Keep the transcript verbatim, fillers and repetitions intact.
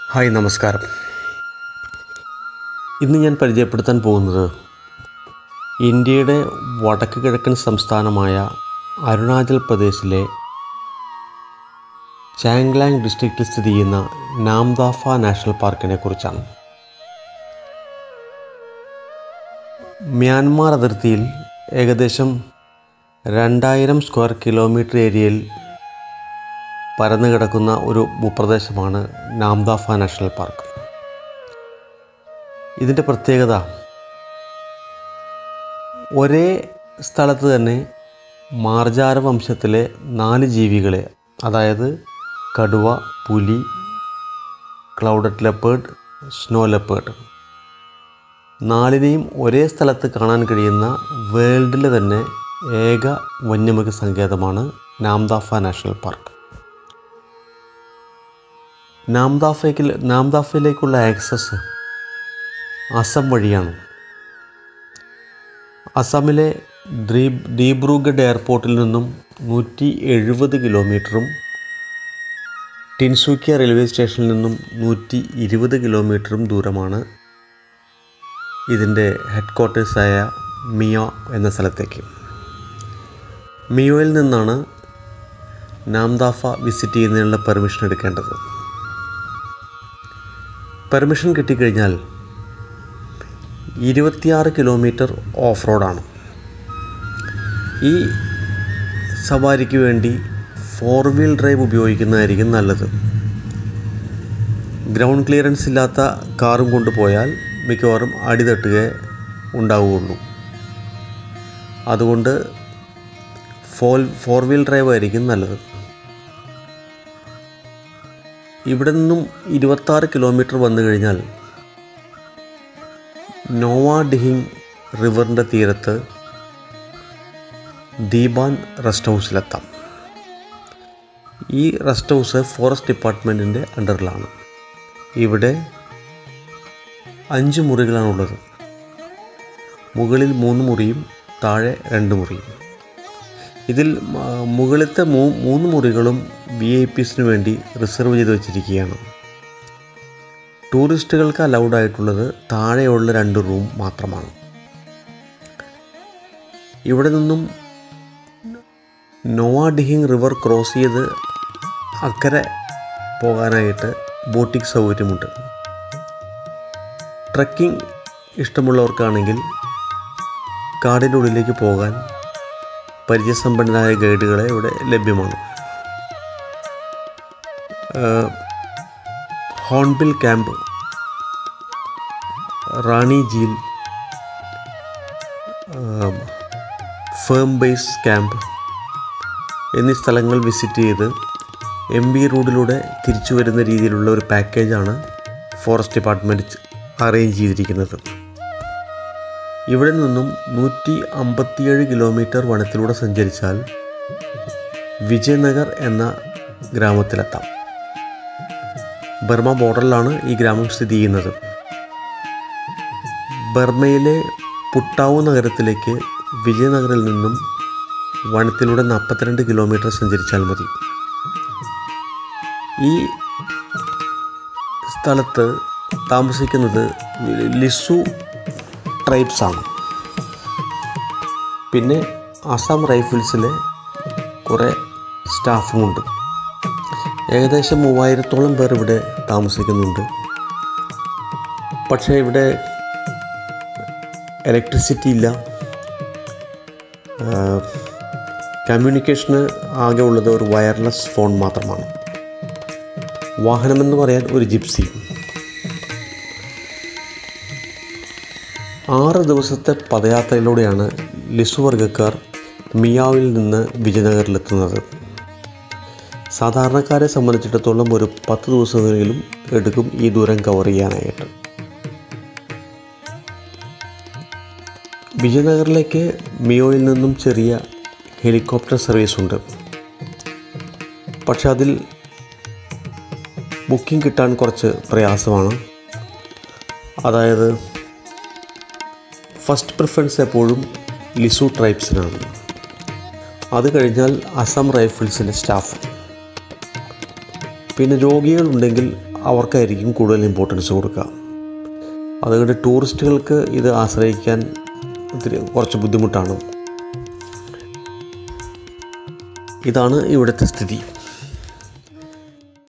Hi നമസ്കാരം. ഇന്ന് ഞാൻ പരിചയപ്പെടുത്താൻ പോകുന്നത് ഇന്ത്യയുടെ വടക്ക് കിഴക്കൻ സംസ്ഥാനമായ അരുണാചൽ പ്രദേശിലെ ചാംഗ്ലാങ് ഡിസ്ട്രിക്റ്റിൽ സ്ഥിതി ചെയ്യുന്ന നാംദാഫ നാഷണൽ പാർക്കിനെ കുറിച്ചാണ്. മ്യാൻമാർ അതിർത്തിയിൽ ഏകദേശം രണ്ടായിരം സ്ക്വയർ കിലോമീറ്റർ ഏരിയയിൽ പരന്നു കിടക്കുന്ന ഒരു ഭൂപ്രദേശമാണ് നാംദാഫ നാഷണൽ പാർക്ക്. ഇതിൻ്റെ പ്രത്യേകത ഒരേ സ്ഥലത്ത് തന്നെ മാർജാര വംശത്തിലെ നാല് ജീവികളെ, അതായത് കടുവ, പുലി, ക്ലൗഡഡ് ലെപ്പേർഡ്, സ്നോ ലെപ്പേർഡ്, നാലിനെയും ഒരേ സ്ഥലത്ത് കാണാൻ കഴിയുന്ന വേൾഡിലെ തന്നെ ഏക വന്യമൃഗ സങ്കേതമാണ് നാംദാഫ നാഷണൽ പാർക്ക്. നാംദാഫയ്ക്ക് നാംദാഫയിലേക്കുള്ള ആക്സസ് അസം വഴിയാണ്. അസമിലെ ഡീ ഡീബ്രൂഗഡ് എയർപോർട്ടിൽ നിന്നും നൂറ്റി എഴുപത് കിലോമീറ്ററും ടിൻസുക്കിയ റെയിൽവേ സ്റ്റേഷനിൽ നിന്നും നൂറ്റി ഇരുപത് കിലോമീറ്ററും ദൂരമാണ് ഇതിൻ്റെ ഹെഡ് ക്വാർട്ടേഴ്സായ മിയോ എന്ന സ്ഥലത്തേക്ക്. മിയോയിൽ നിന്നാണ് നാംദാഫ വിസിറ്റ് ചെയ്യുന്നതിനുള്ള പെർമിഷൻ എടുക്കേണ്ടത്. പെർമിഷൻ കിട്ടിക്കഴിഞ്ഞാൽ ഇരുപത്തിയാറ് കിലോമീറ്റർ ഓഫ് റോഡാണ്. ഈ സവാരിക്ക് വേണ്ടി ഫോർ വീൽ ഡ്രൈവ് ഉപയോഗിക്കുന്നതായിരിക്കും നല്ലത്. ഗ്രൗണ്ട് ക്ലിയറൻസ് ഇല്ലാത്ത കാറും കൊണ്ടുപോയാൽ മിക്കവാറും അടിതട്ടുകയെ ഉണ്ടാവുകയുള്ളൂ. അതുകൊണ്ട് ഫോർ ഫോർ വീൽ ഡ്രൈവ് ആയിരിക്കും നല്ലത്. ഇവിടെ നിന്നും ഇരുപത്താറ് കിലോമീറ്റർ വന്നു കഴിഞ്ഞാൽ നോവ ഡിഹിങ് റിവറിൻ്റെ തീരത്ത് ദീബാൻ റെസ്റ്റ് ഹൗസിലെത്താം. ഈ റെസ്റ്റ് ഹൗസ് ഫോറസ്റ്റ് ഡിപ്പാർട്ട്മെൻറ്റിൻ്റെ അണ്ടറിലാണ്. ഇവിടെ അഞ്ച് മുറികളാണുള്ളത്. മുകളിൽ മൂന്ന് മുറിയും താഴെ രണ്ട് മുറിയും. ഇതിൽ മുകളിലത്തെ മൂ മൂന്ന് മുറികളും വി ഐ പിസിന് വേണ്ടി റിസർവ് ചെയ്ത് വച്ചിരിക്കുകയാണ്. ടൂറിസ്റ്റുകൾക്ക് അലൗഡ് ആയിട്ടുള്ളത് താഴെയുള്ള രണ്ട് റൂം മാത്രമാണ്. ഇവിടെ നിന്നും നോവ ഡിഹിങ് റിവർ ക്രോസ് ചെയ്ത് അക്കരെ പോകാനായിട്ട് ബോട്ടിംഗ് സൗകര്യമുണ്ട്. ട്രക്കിംഗ് ഇഷ്ടമുള്ളവർക്കാണെങ്കിൽ കാടിൻ്റെ ഉള്ളിലേക്ക് പോകാൻ പരിചയസമ്പന്നരായ ഗൈഡുകളെ ഇവിടെ ലഭ്യമാണ്. Hornbill camp, Rani Jheel, firm base camp എന്നീ സ്ഥലങ്ങൾ വിസിറ്റ് ചെയ്ത് എം ബി റൂട്ടിലൂടെ തിരിച്ചു വരുന്ന രീതിയിലുള്ള ഒരു പാക്കേജാണ് ഫോറസ്റ്റ് ഡിപ്പാർട്ട്മെൻറ്റ് അറേഞ്ച് ചെയ്തിരിക്കുന്നത്. ഇവിടെ നിന്നും നൂറ്റി അമ്പത്തിയേഴ് കിലോമീറ്റർ വനത്തിലൂടെ സഞ്ചരിച്ചാൽ വിജയനഗർ എന്ന ഗ്രാമത്തിലെത്താം. ബർമ ബോർഡറിലാണ് ഈ ഗ്രാമം സ്ഥിതി ചെയ്യുന്നത്. ബർമയിലെ പുട്ടാവു നഗരത്തിലേക്ക് വിജയനഗറിൽ നിന്നും വനത്തിലൂടെ നാൽപ്പത്തിരണ്ട് കിലോമീറ്റർ സഞ്ചരിച്ചാൽ മതി. ഈ സ്ഥലത്ത് താമസിക്കുന്നത് ലിസു ട്രൈബ്സ് ആണ്. പിന്നെ അസം റൈഫിൾസിലെ കുറേ സ്റ്റാഫുമുണ്ട്. ഏകദേശം മൂവായിരത്തോളം പേർ ഇവിടെ താമസിക്കുന്നുണ്ട്. പക്ഷേ ഇവിടെ ഇലക്ട്രിസിറ്റി ഇല്ല. കമ്മ്യൂണിക്കേഷന് ആകെ ഉള്ളത് ഒരു വയർലെസ് ഫോൺ മാത്രമാണ്. വാഹനമെന്ന് പറയാൻ ഒരു ജിപ്സി. ആറ് ദിവസത്തെ പദയാത്രയിലൂടെയാണ് ലിസു വർഗ്ഗക്കാർ മിയാവിൽ നിന്ന് വിജയനഗറിലെത്തുന്നത്. സാധാരണക്കാരെ സംബന്ധിച്ചിടത്തോളം ഒരു പത്ത് ദിവസമെങ്കിലും എടുക്കും ഈ ദൂരം കവർ ചെയ്യാനായിട്ട്. വിജയനഗറിലേക്ക് മിയോയിൽ നിന്നും ചെറിയ ഹെലികോപ്റ്റർ സർവീസ് ഉണ്ട്. പക്ഷെ അതിൽ ബുക്കിംഗ് കിട്ടാൻ കുറച്ച് പ്രയാസമാണ്. അതായത് ഫസ്റ്റ് പ്രിഫറൻസ് എപ്പോഴും ലിസു ട്രൈബ്സിനാണ്. അത് കഴിഞ്ഞാൽ അസം റൈഫിൾസിലെ സ്റ്റാഫ്. പിന്നെ രോഗികളുണ്ടെങ്കിൽ അവർക്കായിരിക്കും കൂടുതൽ ഇമ്പോർട്ടൻസ് കൊടുക്കുക. അതുകൊണ്ട് ടൂറിസ്റ്റുകൾക്ക് ഇത് ആശ്രയിക്കാൻ ഇത്തിരി കുറച്ച് ബുദ്ധിമുട്ടാണ്. ഇതാണ് ഇവിടുത്തെ സ്ഥിതി.